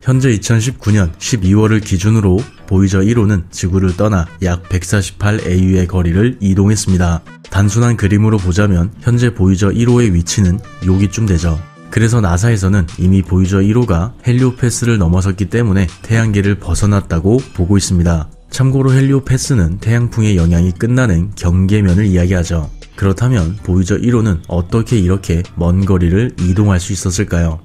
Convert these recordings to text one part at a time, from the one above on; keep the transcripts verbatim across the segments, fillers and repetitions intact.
현재 이천십구년 십이월을 기준으로 보이저 일 호는 지구를 떠나 약 백사십팔 에이유의 거리를 이동했습니다. 단순한 그림으로 보자면 현재 보이저 일 호의 위치는 여기쯤 되죠. 그래서 나사에서는 이미 보이저 일 호가 헬리오패스를 넘어섰기 때문에 태양계를 벗어났다고 보고 있습니다. 참고로 헬리오패스는 태양풍의 영향이 끝나는 경계면을 이야기하죠. 그렇다면 보이저 일 호는 어떻게 이렇게 먼 거리를 이동할 수 있었을까요?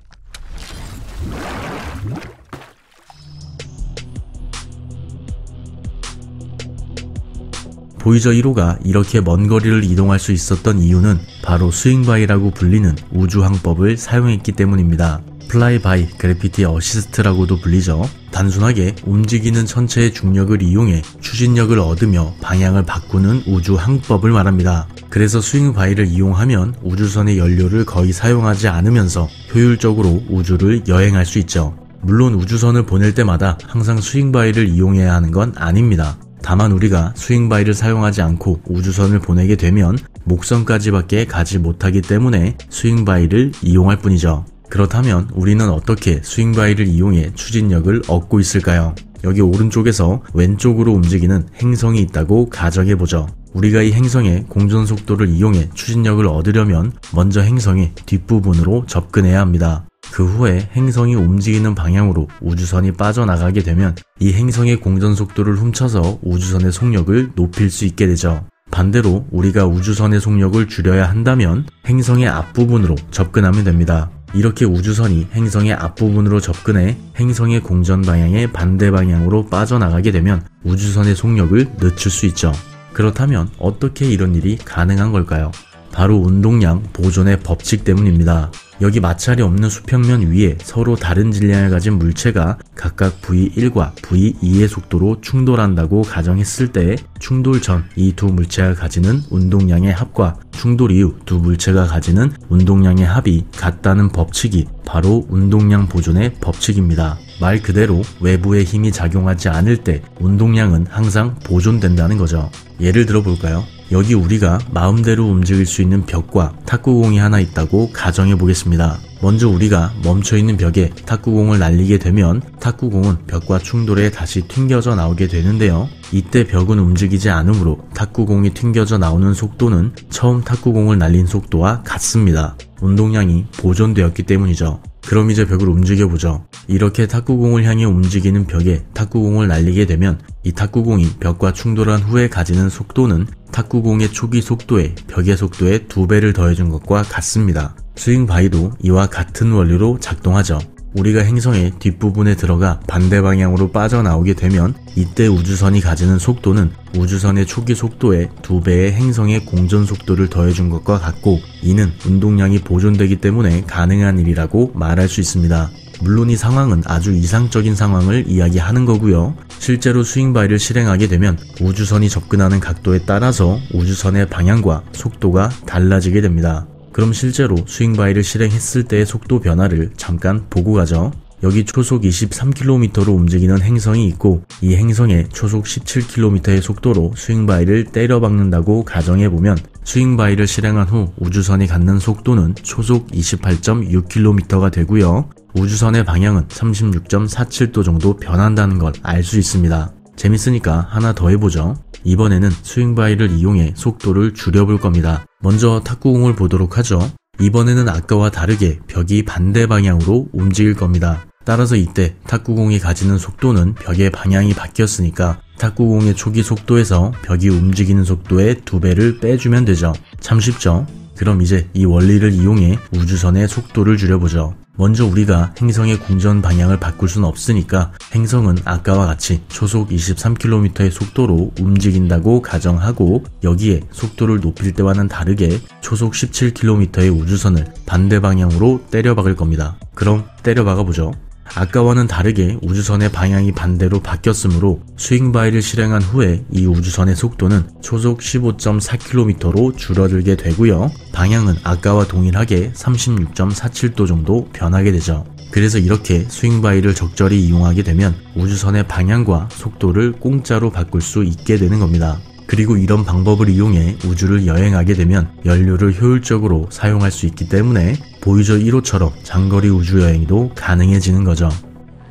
보이저 일 호가 이렇게 먼 거리를 이동할 수 있었던 이유는 바로 스윙바이라고 불리는 우주항법을 사용했기 때문입니다. 플라이바이 그래피티 어시스트라고도 불리죠. 단순하게 움직이는 천체의 중력을 이용해 추진력을 얻으며 방향을 바꾸는 우주항법을 말합니다. 그래서 스윙바이를 이용하면 우주선의 연료를 거의 사용하지 않으면서 효율적으로 우주를 여행할 수 있죠. 물론 우주선을 보낼 때마다 항상 스윙바이를 이용해야 하는 건 아닙니다. 다만 우리가 스윙바이를 사용하지 않고 우주선을 보내게 되면 목성까지밖에 가지 못하기 때문에 스윙바이를 이용할 뿐이죠. 그렇다면 우리는 어떻게 스윙바이를 이용해 추진력을 얻고 있을까요? 여기 오른쪽에서 왼쪽으로 움직이는 행성이 있다고 가정해보죠. 우리가 이 행성의 공전속도를 이용해 추진력을 얻으려면 먼저 행성의 뒷부분으로 접근해야 합니다. 그 후에 행성이 움직이는 방향으로 우주선이 빠져나가게 되면 이 행성의 공전속도를 훔쳐서 우주선의 속력을 높일 수 있게 되죠. 반대로 우리가 우주선의 속력을 줄여야 한다면 행성의 앞부분으로 접근하면 됩니다. 이렇게 우주선이 행성의 앞부분으로 접근해 행성의 공전 방향의 반대 방향으로 빠져나가게 되면 우주선의 속력을 늦출 수 있죠. 그렇다면 어떻게 이런 일이 가능한 걸까요? 바로 운동량 보존의 법칙 때문입니다. 여기 마찰이 없는 수평면 위에 서로 다른 질량을 가진 물체가 각각 브이 일과 브이 이의 속도로 충돌한다고 가정했을 때 충돌 전 이 두 물체가 가지는 운동량의 합과 충돌 이후 두 물체가 가지는 운동량의 합이 같다는 법칙이 바로 운동량 보존의 법칙입니다. 말 그대로 외부의 힘이 작용하지 않을 때 운동량은 항상 보존된다는 거죠. 예를 들어 볼까요? 여기 우리가 마음대로 움직일 수 있는 벽과 탁구공이 하나 있다고 가정해 보겠습니다. 먼저 우리가 멈춰있는 벽에 탁구공을 날리게 되면 탁구공은 벽과 충돌해 다시 튕겨져 나오게 되는데요. 이때 벽은 움직이지 않으므로 탁구공이 튕겨져 나오는 속도는 처음 탁구공을 날린 속도와 같습니다. 운동량이 보존되었기 때문이죠. 그럼 이제 벽을 움직여보죠. 이렇게 탁구공을 향해 움직이는 벽에 탁구공을 날리게 되면 이 탁구공이 벽과 충돌한 후에 가지는 속도는 탁구공의 초기 속도에 벽의 속도의 두 배를 더해준 것과 같습니다. 스윙바이도 이와 같은 원리로 작동하죠. 우리가 행성의 뒷부분에 들어가 반대 방향으로 빠져나오게 되면 이때 우주선이 가지는 속도는 우주선의 초기 속도의 두 배의 행성의 공전 속도를 더해준 것과 같고 이는 운동량이 보존되기 때문에 가능한 일이라고 말할 수 있습니다. 물론 이 상황은 아주 이상적인 상황을 이야기하는 거고요. 실제로 스윙바이를 실행하게 되면 우주선이 접근하는 각도에 따라서 우주선의 방향과 속도가 달라지게 됩니다. 그럼 실제로 스윙바이를 실행했을 때의 속도 변화를 잠깐 보고 가죠. 여기 초속 이십삼 킬로미터로 움직이는 행성이 있고 이 행성의 초속 십칠 킬로미터의 속도로 스윙바이를 때려박는다고 가정해보면 스윙바이를 실행한 후 우주선이 갖는 속도는 초속 이십팔 점 육 킬로미터가 되고요. 우주선의 방향은 삼십육 점 사칠 도 정도 변한다는 걸 알 수 있습니다. 재밌으니까 하나 더 해보죠. 이번에는 스윙바이를 이용해 속도를 줄여볼 겁니다. 먼저 탁구공을 보도록 하죠. 이번에는 아까와 다르게 벽이 반대 방향으로 움직일 겁니다. 따라서 이때 탁구공이 가지는 속도는 벽의 방향이 바뀌었으니까 탁구공의 초기 속도에서 벽이 움직이는 속도의 두 배를 빼주면 되죠. 참 쉽죠? 그럼 이제 이 원리를 이용해 우주선의 속도를 줄여보죠. 먼저 우리가 행성의 공전 방향을 바꿀 수는 없으니까 행성은 아까와 같이 초속 이십삼 킬로미터의 속도로 움직인다고 가정하고 여기에 속도를 높일 때와는 다르게 초속 십칠 킬로미터의 우주선을 반대 방향으로 때려박을 겁니다. 그럼 때려박아 보죠. 아까와는 다르게 우주선의 방향이 반대로 바뀌었으므로 스윙바이를 실행한 후에 이 우주선의 속도는 초속 십오 점 사 킬로미터로 줄어들게 되고요. 방향은 아까와 동일하게 삼십육 점 사칠 도 정도 변하게 되죠. 그래서 이렇게 스윙바이를 적절히 이용하게 되면 우주선의 방향과 속도를 공짜로 바꿀 수 있게 되는 겁니다. 그리고 이런 방법을 이용해 우주를 여행하게 되면 연료를 효율적으로 사용할 수 있기 때문에 보이저 일 호처럼 장거리 우주여행도 가능해지는 거죠.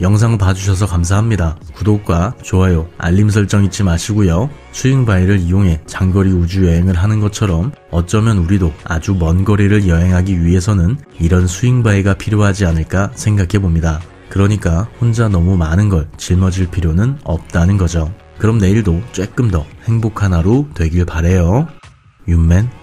영상 봐주셔서 감사합니다. 구독과 좋아요, 알림 설정 잊지 마시고요. 스윙바이를 이용해 장거리 우주 여행을 하는 것처럼 어쩌면 우리도 아주 먼 거리를 여행하기 위해서는 이런 스윙바이가 필요하지 않을까 생각해 봅니다. 그러니까 혼자 너무 많은 걸 짊어질 필요는 없다는 거죠. 그럼 내일도 조금 더 행복한 하루 되길 바래요. 윤맨